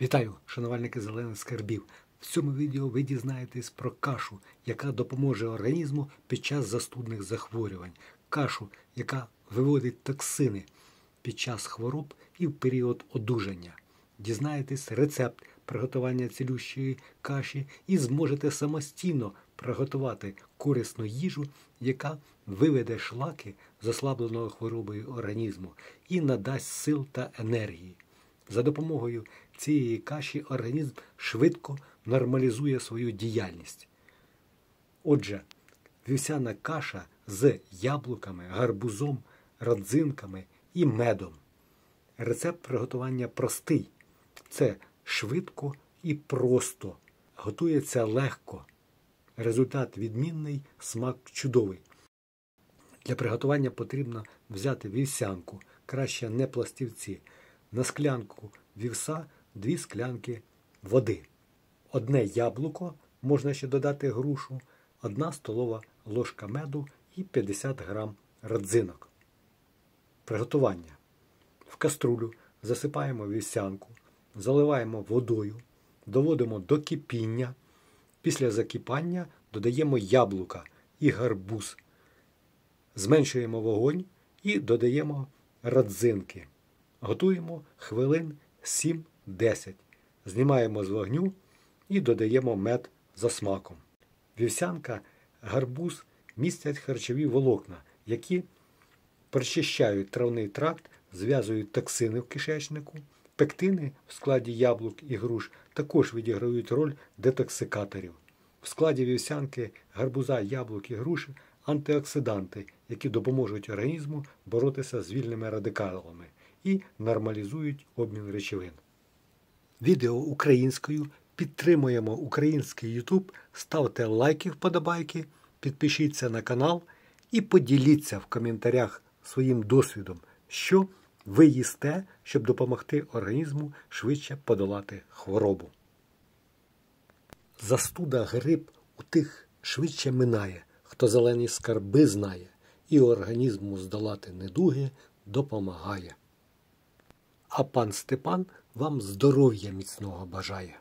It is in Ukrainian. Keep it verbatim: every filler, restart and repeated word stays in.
Вітаю, шанувальники зелених скарбів! В цьому відео ви дізнаєтесь про кашу, яка допоможе організму під час застудних захворювань. Кашу, яка виводить токсини під час хвороб і в період одужання. Дізнаєтесь рецепт приготування цілющої каші і зможете самостійно приготувати корисну їжу, яка виведе шлаки з ослабленого хворобою організму і надасть сил та енергії. За допомогою цієї каші організм швидко нормалізує свою діяльність. Отже, вівсяна каша з яблуками, гарбузом, родзинками і медом. Рецепт приготування простий. Це швидко і просто. Готується легко. Результат відмінний, смак чудовий. Для приготування потрібно взяти вівсянку, краще не пластівці, на склянку вівса дві склянки води. Одне яблуко, можна ще додати грушу, одна столова ложка меду і п'ятдесят грам родзинок. Приготування. В каструлю засипаємо вівсянку, заливаємо водою, доводимо до кипіння. Після закипання додаємо яблука і гарбуз. Зменшуємо вогонь і додаємо родзинки. Готуємо хвилин сім-десять. Знімаємо з вогню і додаємо мед за смаком. Вівсянка, гарбуз містять харчові волокна, які прочищають травний тракт, зв'язують токсини в кишечнику. Пектини в складі яблук і груш також відіграють роль детоксикаторів. В складі вівсянки, гарбуза, яблук і груш антиоксиданти, які допоможуть організму боротися з вільними радикалами і нормалізують обмін речовин. Відео українською. Підтримуємо український ютуб, ставте лайки, вподобайки, підпишіться на канал і поділіться в коментарях своїм досвідом, що ви їсте, щоб допомогти організму швидше подолати хворобу. Застуда, грип у тих швидше минає, хто зелені скарби знає, і організму здолати недуги допомагає. А пан Степан вам здоров'я міцного бажає.